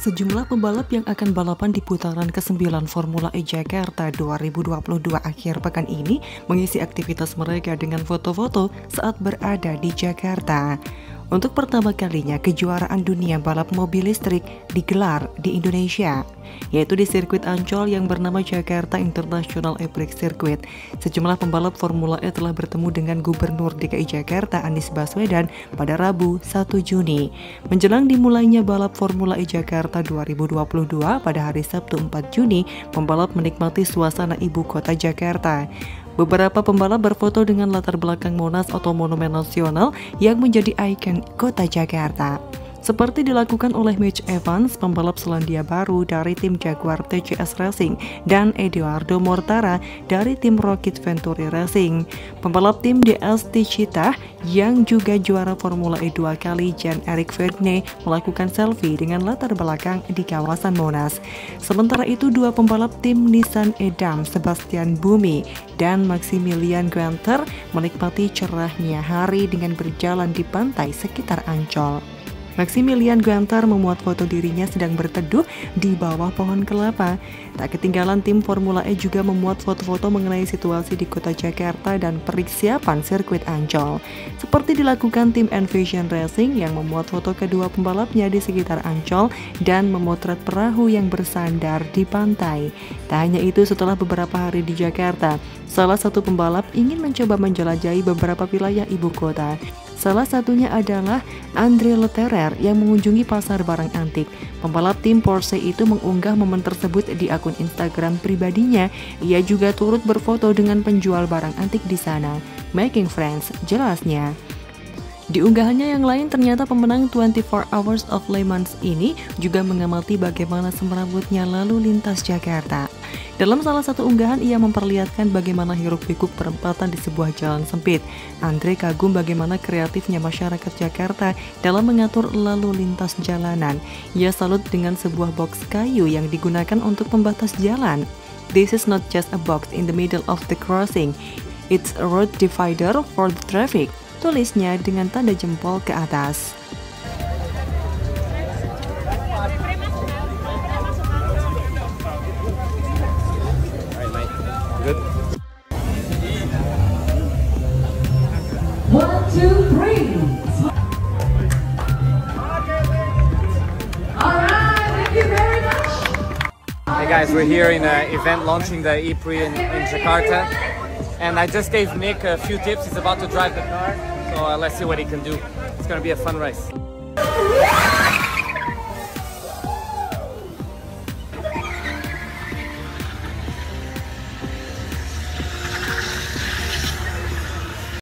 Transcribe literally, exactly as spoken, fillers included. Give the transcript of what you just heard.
Sejumlah pembalap yang akan balapan di putaran kesembilan Formula E Jakarta dua ribu dua puluh dua akhir pekan ini mengisi aktivitas mereka dengan foto-foto saat berada di Jakarta. Untuk pertama kalinya kejuaraan dunia balap mobil listrik digelar di Indonesia, yaitu di sirkuit Ancol yang bernama Jakarta International E-Prix Circuit. Sejumlah pembalap Formula E telah bertemu dengan Gubernur D K I Jakarta Anies Baswedan pada Rabu satu Juni. Menjelang dimulainya balap Formula E Jakarta dua ribu dua puluh dua pada hari Sabtu empat Juni, pembalap menikmati suasana ibu kota Jakarta. Beberapa pembalap berfoto dengan latar belakang Monas atau Monumen Nasional yang menjadi ikon kota Jakarta. Seperti dilakukan oleh Mitch Evans, pembalap Selandia Baru dari tim Jaguar T C S Racing, dan Eduardo Mortara dari tim Rocket Venturi Racing. Pembalap tim D S T Cheetah yang juga juara Formula E dua kali, Jean-Eric Vergne, melakukan selfie dengan latar belakang di kawasan Monas. Sementara itu, dua pembalap tim Nissan Edam, Sebastian Buemi dan Maximilian Guenther, menikmati cerahnya hari dengan berjalan di pantai sekitar Ancol. Maximilian Guenther memuat foto dirinya sedang berteduh di bawah pohon kelapa. Tak ketinggalan, tim Formula E juga memuat foto-foto mengenai situasi di kota Jakarta dan persiapan sirkuit Ancol. Seperti dilakukan tim Envision Racing yang memuat foto kedua pembalapnya di sekitar Ancol dan memotret perahu yang bersandar di pantai. Tak hanya itu, setelah beberapa hari di Jakarta, salah satu pembalap ingin mencoba menjelajahi beberapa wilayah ibu kota. Salah satunya adalah Andre Lotterer yang mengunjungi pasar barang antik. Pembalap tim Porsche itu mengunggah momen tersebut di akun Instagram pribadinya. Ia juga turut berfoto dengan penjual barang antik di sana. Making friends, jelasnya. Di unggahannya yang lain, ternyata pemenang twenty-four Hours of Le Mans ini juga mengamati bagaimana semerawutnya lalu lintas Jakarta. Dalam salah satu unggahan, ia memperlihatkan bagaimana hiruk-pikuk perempatan di sebuah jalan sempit. Andre kagum bagaimana kreatifnya masyarakat Jakarta dalam mengatur lalu lintas jalanan. Ia salut dengan sebuah box kayu yang digunakan untuk pembatas jalan. "This is not just a box in the middle of the crossing. It's a road divider for the traffic," tulisnya dengan tanda jempol ke atas. One, two, three. All right, thank you very much. Hey guys, we're here in an event launching the E-Prix in, in Jakarta, and I just gave Nick a few tips. He's about to drive the car, so uh, let's see what he can do. It's gonna be a fun race.